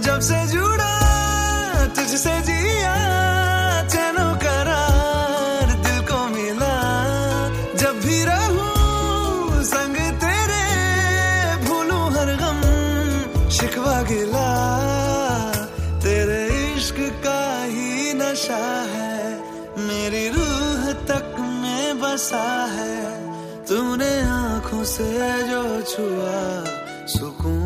जब से जुड़ा तुझसे जिया, चैनो करार दिल को मिला। जब भी रहूं संग तेरे, भूलूं हर गम शिकवा गिला। तेरे इश्क का ही नशा है, मेरी रूह तक में बसा है। तूने आंखों से जो छुआ, सुकून